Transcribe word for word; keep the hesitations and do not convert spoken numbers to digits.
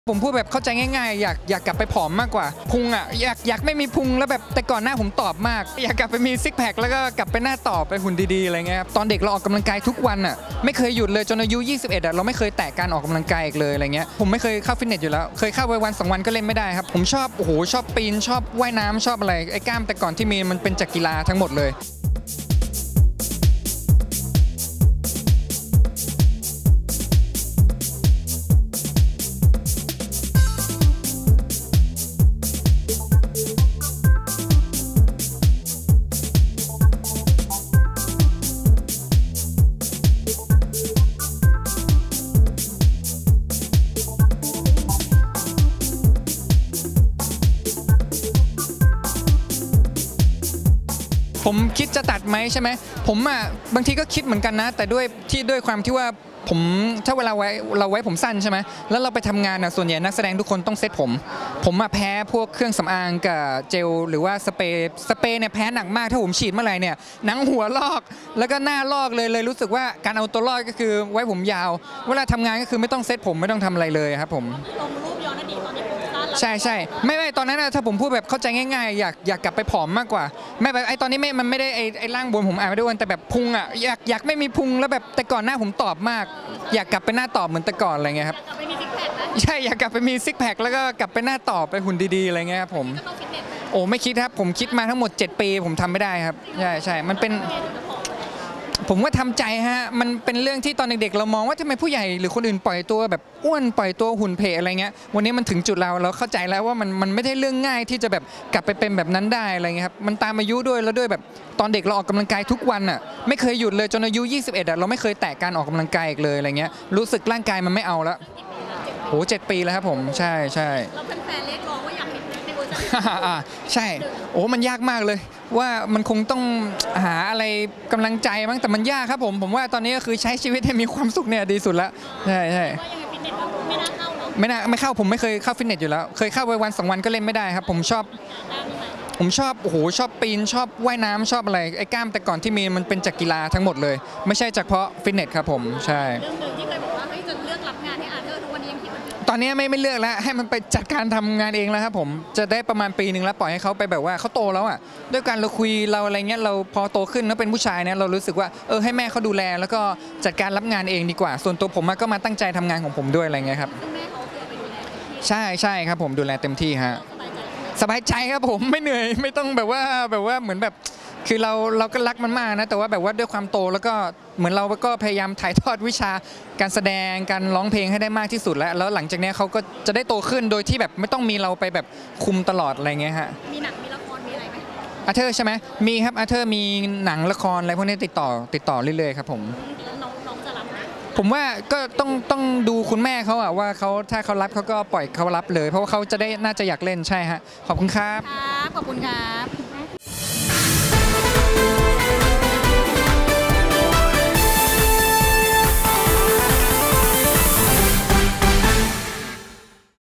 ผมพูดแบบเข้าใจง่ายๆอยากอยากกลับไปผอมมากกว่าพุงอ่ะอยากอยากไม่มีพุงแล้วแบบแต่ก่อนหน้าผมตอบมากอยากกลับไปมีซิกแพคแล้วก็กลับไปหน้าตอบไปหุ่นดีๆอะไรเงี้ยครับตอนเด็กเราออกกำลังกายทุกวันอ่ะไม่เคยหยุดเลยจนอายุยี่สิบเอ็ดอ่ะเราไม่เคยแตะการออกกำลังกายอีกเลยอะไรเงี้ยผมไม่เคยเข้าฟิตเนสอยู่แล้วเคยเข้าไปวันสองวันก็เล่นไม่ได้ครับผมชอบโอ้โหชอบปีนชอบว่ายน้ำชอบอะไรไอ้กล้ามแต่ก่อนที่มีมันเป็นจากกีฬาทั้งหมดเลยผมคิดจะตัดไหมใช่ไหมผมอ่ะบางทีก็คิดเหมือนกันนะแต่ด้วยที่ด้วยความที่ว่าผมถ้าเวลาไว้เราไว้ผมสั้นใช่ไหมแล้วเราไปทำงานอ่ะส่วนใหญ่นักแสดงทุกคนต้องเซ็ตผมผมมาแพ้พวกเครื่องสำอางกับเจลหรือว่าสเปรย์สเปรย์เนี่ยแพ้หนักมากถ้าผมฉีดเมื่อไหร่เนี่ยหนังหัวลอกแล้วก็หน้าลอกเลยเลยรู้สึกว่าการเอาตัวรอดก็คือไว้ผมยาวเวลาทำงานก็คือไม่ต้องเซ็ตผมไม่ต้องทำอะไรเลยครับผมลงรูปย้อนอดีตตอนที่ผมสั้นใช่ใช่ไม่ไม่ตอนนั้นนะถ้าผมพูดแบบเข้าใจง่ายๆอยากอยากกลับไปผอมมากกว่าไม่แบบไอ้ตอนนี้ไม่มันไม่ได้ไอ้ไอ้ร่างบนผมอ่านไม่ได้วันแต่แบบพุงอ่ะอยากอยากไม่มีพุงแล้วแบบแต่ก่อนหน้าผมตอบมากอยากกลับไปหน้าตอบเหมือนแต่ก่อนอะไรเงี้ยครับใช่อยากกลับไปมีซิกแพคแล้วก็กลับไปหน้าตอบไปหุ่นดีๆอะไรเงี้ยครับผมโอ้ไม่คิดครับผมคิดมาทั้งหมดเจ็ดปีผมทำไม่ได้ครับใช่ใช่มันเป็นผมว่าทำใจฮะมันเป็นเรื่องที่ตอนเด็กๆเรามองว่าทำไมผู้ใหญ่หรือคนอื่นปล่อยตัวแบบอ้วนปล่อยตัวหุ่นเพอะไรเงี้ยวันนี้มันถึงจุดเราเราเข้าใจแล้วว่ามันมันไม่ได้เรื่องง่ายที่จะแบบกลับไปเป็นแบบนั้นได้อะไรเงี้ยครับมันตามอายุด้วยแล้วด้วยแบบตอนเด็กเราออกกำลังกายทุกวันอ่ะไม่เคยหยุดเลยจนอายุยี่สิบเอ็ดอ่ะเราไม่เคยแตะการออกกำลังกายอีกเลยอะไรเงี้ยรู้สึกร่างกายมันไม่เอาแล้วโหเจ็ดปีแล้วครับผมใช่ใช่เราเป็นแฟนเล็กร้องว่าอยากเห็นในเวอร์ชันใช่โอ้มันยากมากเลยว่ามันคงต้องหาอะไรกำลังใจมั้งแต่มันยากครับผมผมว่าตอนนี้ก็คือใช้ชีวิตให้มีความสุขเนี่ยดีสุดแล้วใช่ใช่ไม่น่าเข้าเนาะไม่น่าไม่เข้าผมไม่เคยเข้าฟิตเนสอยู่แล้วเคยเข้าไปวันสองวันก็เล่นไม่ได้ครับผมชอบผมชอบโอ้โหชอบปีนชอบว่ายน้ำชอบอะไรไอ้กล้ามแต่ก่อนที่มีมันเป็นจากกีฬาทั้งหมดเลยไม่ใช่จากเพราะฟิตเนสครับผมใช่เรื่องหนึ่งที่เคยบอกว่าเฮ้ยจะเลือกรับงานให้อาเธอร์ทุกวันนี้ยังคิดว่าตอนนี้ไม่ไม่เลือกแล้วให้มันไปจัดการทำงานเองแล้วครับผมจะได้ประมาณปีหนึ่งแล้วปล่อยให้เขาไปแบบว่าเขาโตแล้วอ่ะด้วยการเราคุยเราอะไรเงี้ยเราพอโตขึ้นแล้วเป็นผู้ชายเนี่ยเรารู้สึกว่าเออให้แม่เขาดูแลแล้วก็จัดการรับงานเองดีกว่าส่วนตัวผมก็มาตั้งใจทำงานของผมด้วยอะไรเงี้ยครับใช่ใช่ครับผมดูแลเต็มที่ฮะสบายใจครับผมไม่เหนื่อยไม่ต้องแบบว่าแบบว่าเหมือนแบบคือเราเราก็รักมันมากนะแต่ว่าแบบว่าด้วยความโตแล้วก็เหมือนเราก็พยายามถ่ายทอดวิชาการแสดงการร้องเพลงให้ได้มากที่สุดแล้วแล้วหลังจากนี้เขาก็จะได้โตขึ้นโดยที่แบบไม่ต้องมีเราไปแบบคุมตลอดอะไรเงี้ยฮะมีหนังมีละครมีอะไรไหมอาเธอร์ใช่ไหมมีครับอาเธอร์มีหนังละครอะไรพวกนี้ติดต่อติดต่อเรื่อยๆครับผมน้องน้องจะรับไหมผมว่าก็ต้องต้องดูคุณแม่เขาอะว่าเขาถ้าเขารับเขาก็ปล่อยเขารับเลยเพราะว่าเขาจะได้น่าจะอยากเล่นใช่ฮะขอบคุณครับครับขอบคุณครับ